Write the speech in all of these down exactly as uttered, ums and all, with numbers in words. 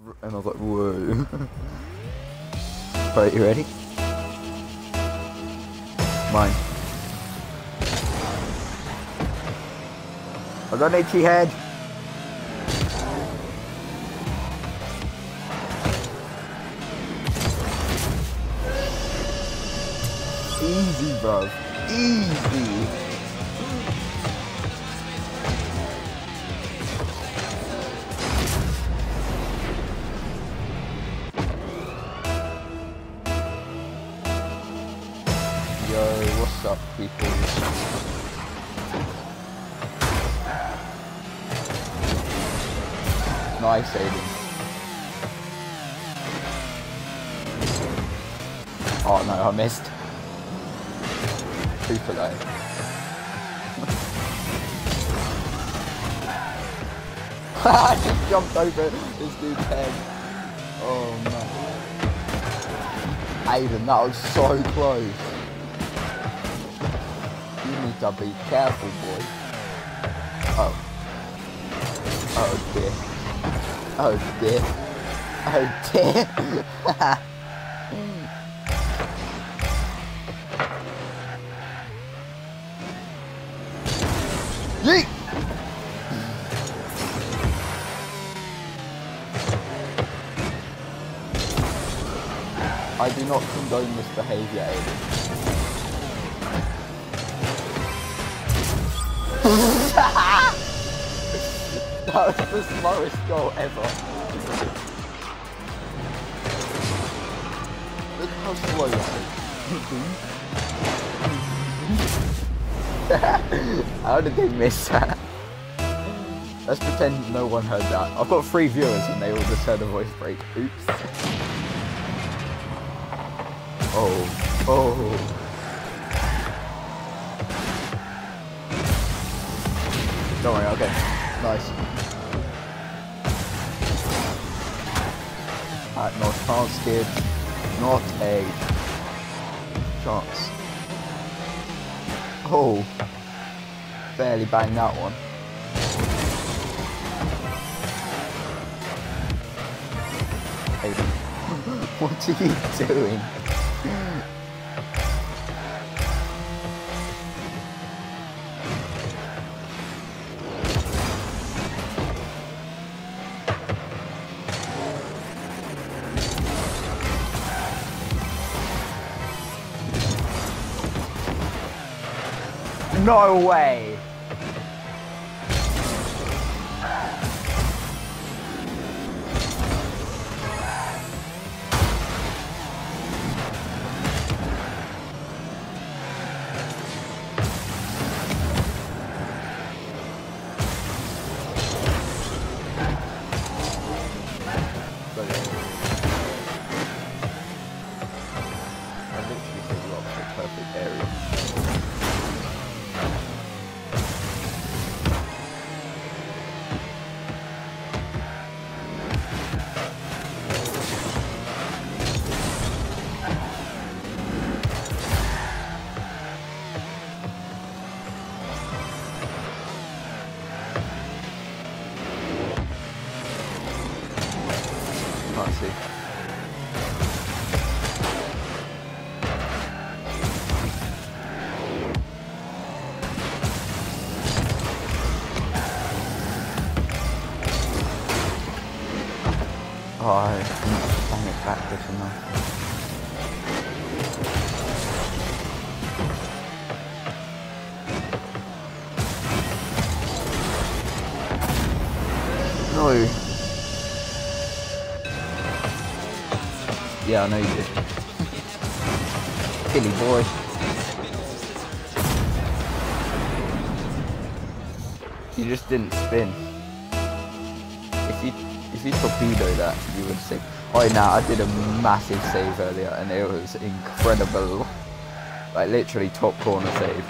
And I was like, whoa. Right, you ready? Mine. I got an itchy head. Easy, bro. Easy. Yo, what's up, people? Nice, Aiden. Oh no, I missed. Super low. I just jumped over this dude's head. Oh no. Aiden, that was so close. You need to be careful, boy. Oh. Oh dear. Oh dear. Oh dear. Yeet! I do not condone this behaviour, Aiden. That was the slowest goal ever. Look how slow that is. How did they miss that? Let's pretend no one heard that. I've got three viewers and they all just heard a voice break. Oops. Oh. Oh. Don't worry, okay. Nice. Alright, no chance, kid. Not a chance. Oh. Barely banged that one. Aiden. What are you doing? No way! I literally said you up for a perfect area. Can't see. Oh, I didn't bang it back quick enough. No. Yeah, I know you did. Silly boy. You just didn't spin. If you if you torpedo that, you would sink. Oh, now I did a massive save earlier, and it was incredible. Like literally top corner save.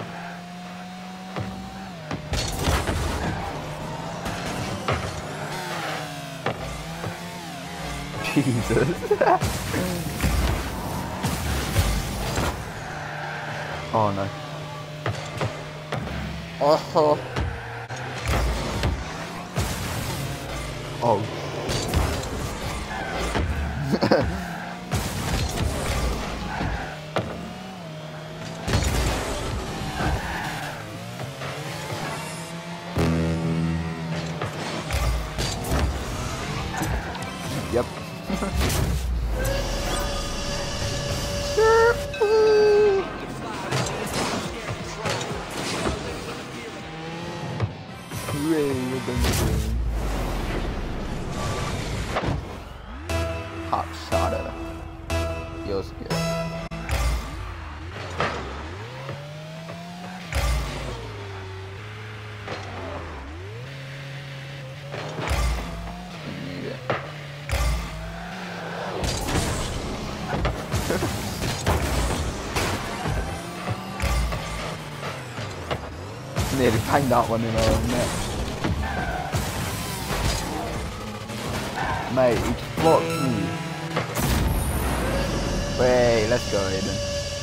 Jesus. Oh no. Oh. Oh. Yep. Hot shotter. Feels good. Nearly banged that one in our net. Mate, he just blocked me. Wait, let's go, Aiden.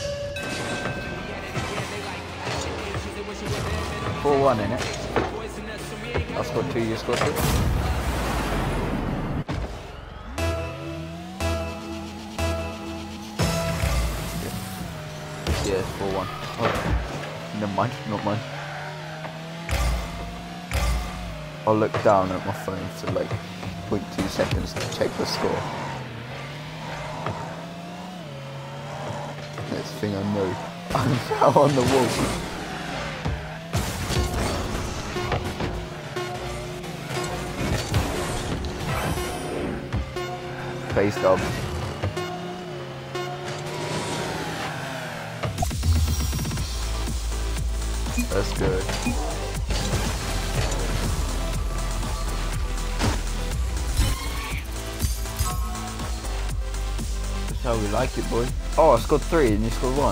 four one, innit? I scored two, you scored two. Yeah, four one. Oh, never mind, not mine. I'll look down at my phone for like zero point two seconds to check the score. Next thing I know, I'm now on the wall. Face dub. That's good. That's how we like it, boy. Oh, I scored three and you scored one.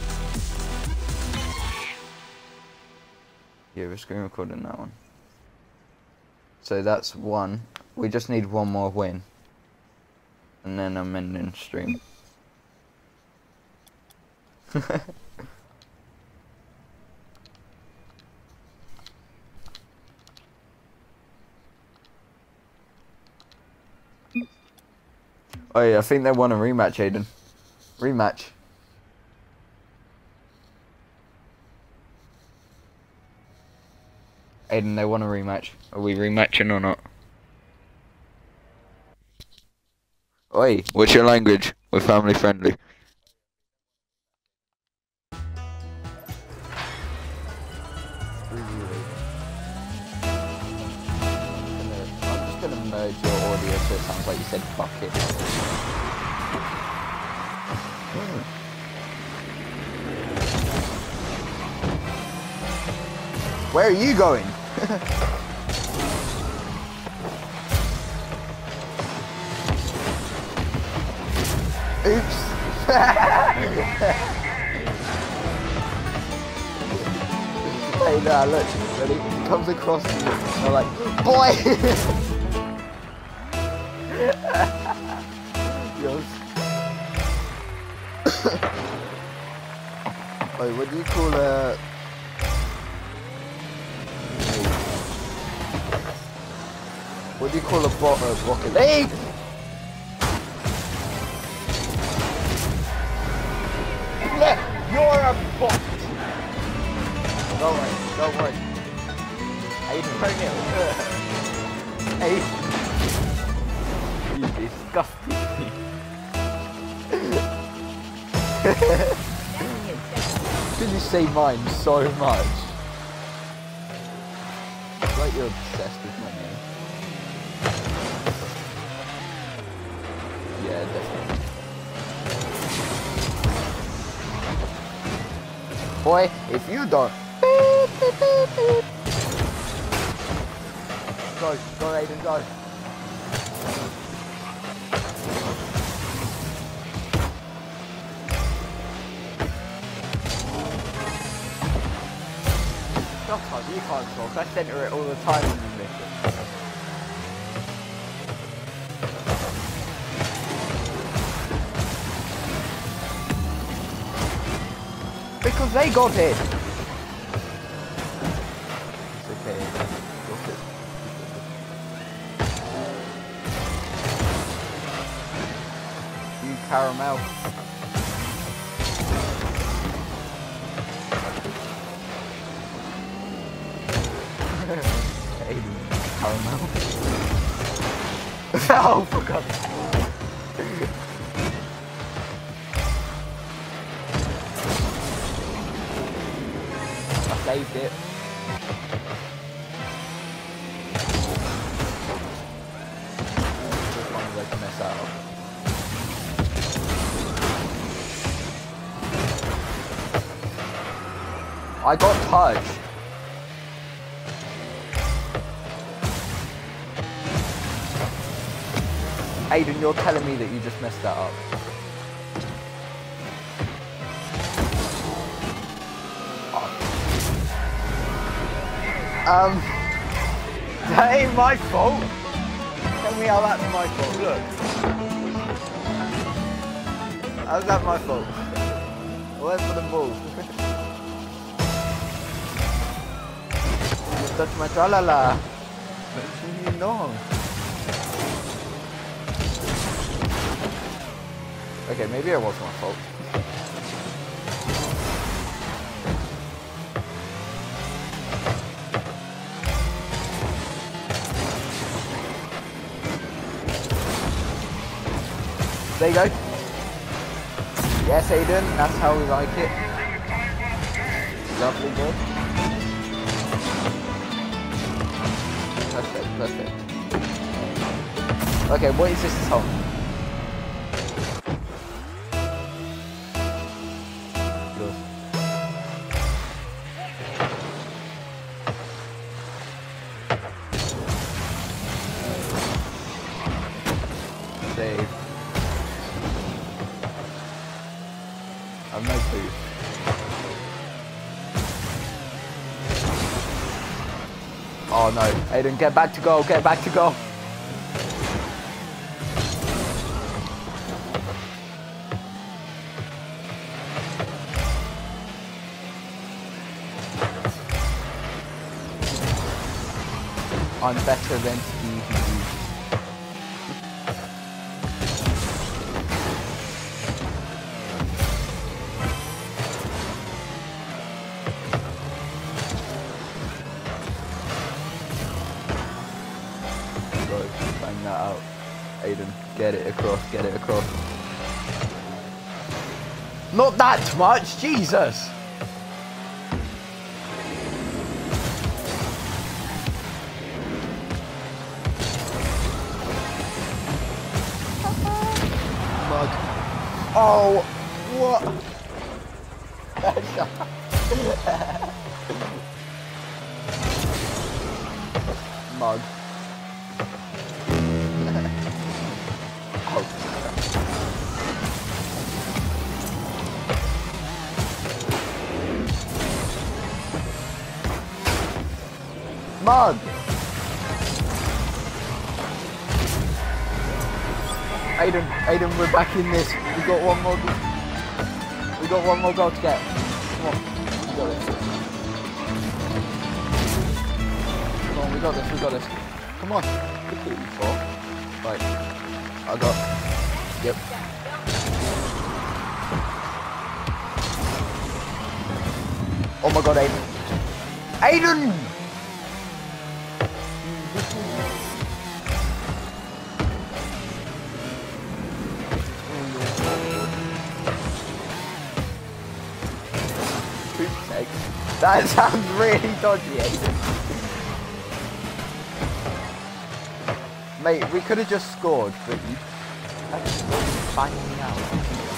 Yeah, we're screen recording that one. So that's one. We just need one more win. And then I'm ending stream. Oh yeah, I think they want a rematch, Aiden. Rematch. Aiden, they want a rematch. Are we rematching or not? Oi, what's your language? We're family friendly. I'm just gonna merge your audio so it sounds like you said fuck it. Where are you going? Oops. Hey, now look, ready? He comes across to me, and I'm like, boy! Yes. Wait, what do you call a... What do you call a bot of Rocket League? Yeah, you're a bot! Don't worry, don't worry. Aiden, bring it. Aiden. You disgusting me. Did you say mine so much? It's like you're obsessed with my name. Yeah, definitely. Boy, if you don't... Go, go Aiden, go. Shut up, you can't talk. I center it all the time in the mission. Because they got it! It's okay. Got it. caramel. Aiden, caramel. Oh, for God's sake. I saved it. Just one way to mess that up. I got touched. Aiden, you're telling me that you just messed that up. Oh. Um, that ain't my fault. Tell me how that's my fault. Look. How's that my fault? Where's for the ball? You touched my tralala. You know. Okay, maybe it was my fault. There you go. Yes, Aiden, that's how we like it. Lovely, good. Perfect, perfect. Okay, what is this song? Save. I've no clue. Oh no, Aiden, get back to goal, get back to goal. I'm better than Steve. Bang that out. Aiden, get it across, get it across. Not that much, Jesus! Mug. Oh, what? Mug. Mug! Aiden, Aiden, we're back in this. We got one more. We got one more goal to get. Come on, we got this. Come on, we got this. We got this. Come on. Four. Right. I got. Yep. Oh my God, Aiden. Aiden! That sounds really dodgy, Aiden. Mate, we could have just scored, but you actually banging me out.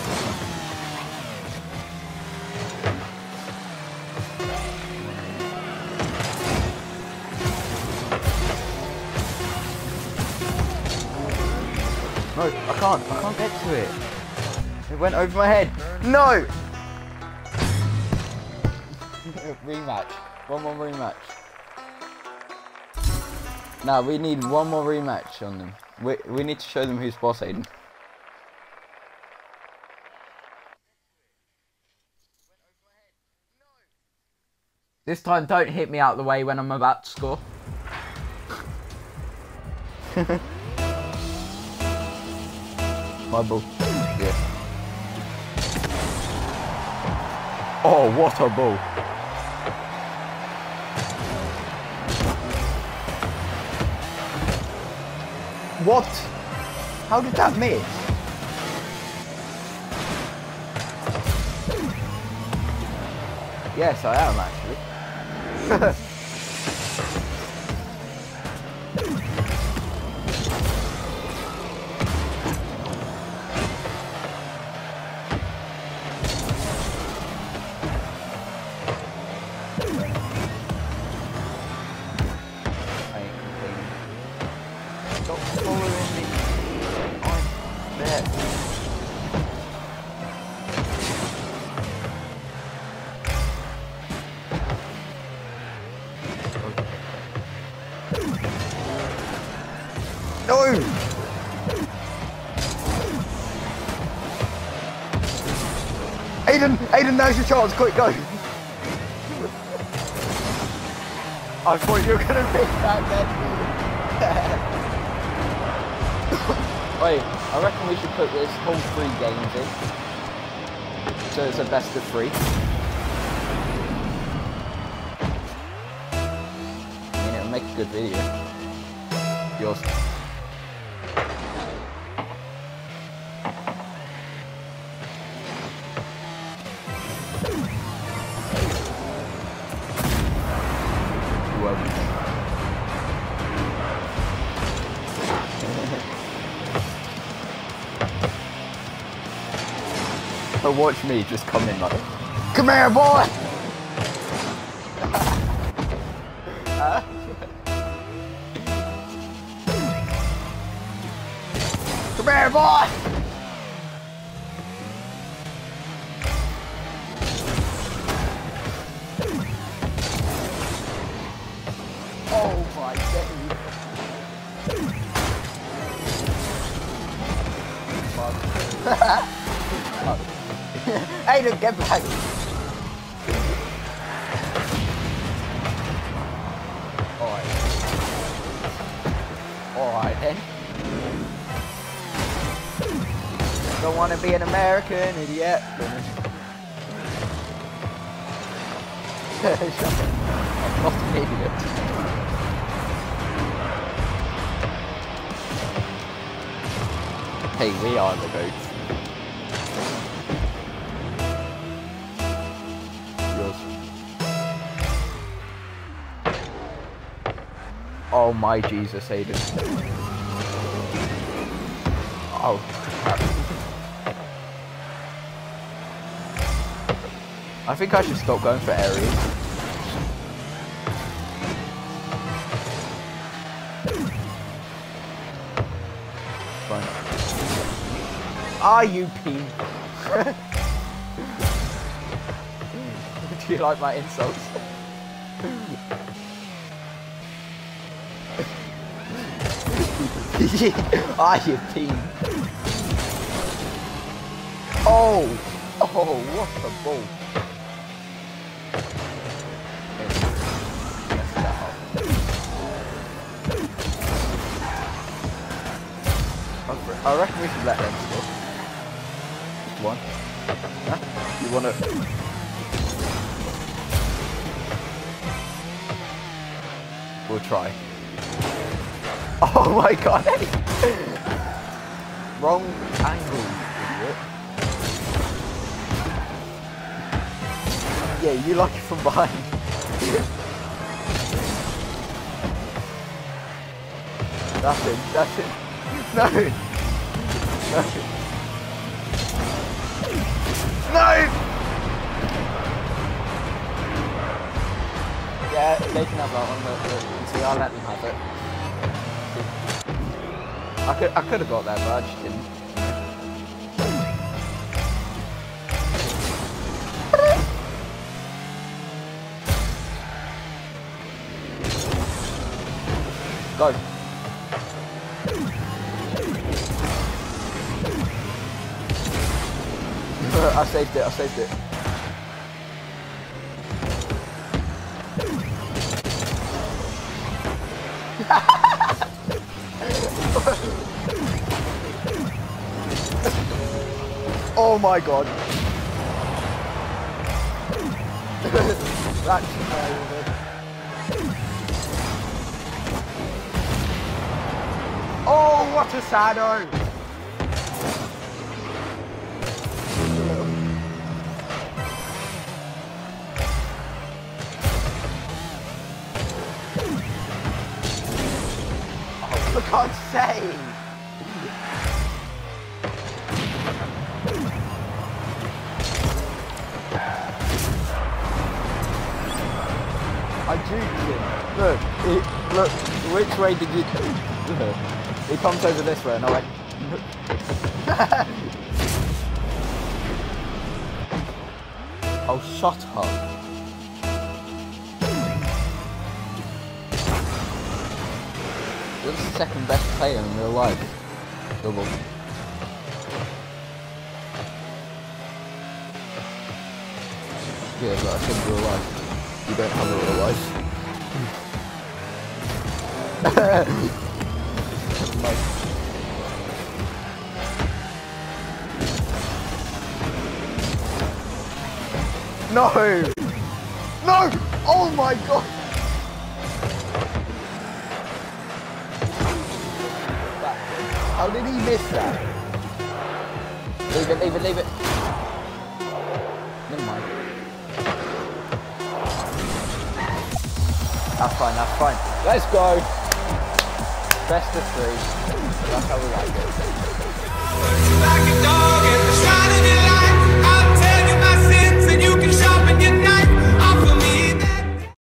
No, I can't. I can't get to it. It went over my head. No! Rematch. One more rematch. Now we need one more rematch on them. We we need to show them who's boss, Aiden. This time, don't hit me out the way when I'm about to score. My ball. Yeah. Oh, what a ball. What? How did that miss? Yes, I am actually. Stop following me. I'm there. No! Aiden! Aiden, now's your chance, quick, go! I thought you were gonna pick that then. Wait, I reckon we should put this whole three games in. So it's a best of three. I mean, it'll make a good video. Yours. But watch me just come in like, come here, boy! uh? Come here, boy! Oh my god. Aiden, get back! Alright. Alright then. Don't want to be an American idiot. Shut up. I'm not an idiot. Hey, we are the goats. Oh my Jesus, Aiden. Oh. I think I should stop going for areas. Fine. Ah, you peen. Do you like my insults? Ah, you peen. Oh! Oh, what a ball. I reckon we should let them score. Just one. Huh? You wanna... We'll try. Oh my god! Wrong angle, idiot. Yeah, you like it from behind. That's it, that's it. No! No! No! Yeah, they can have that one, but see, I'll let them have it. I could, I could have got that, but I just didn't. Go. I saved it, I saved it. Oh my god. That's amazing. Oh, what a shadow! Oh, for God's sake! I juked him. Look, he, look, which way did you... Look, he comes over this way and I went... Oh, shut up. You're the second best player in real life. Double. Yeah, but I said real life. You don't have a real life. No! No! Oh my god! How did he miss that? Leave it, leave it, leave it. Never mind. That's fine, that's fine. Let's go! Best of three. That's how we like it.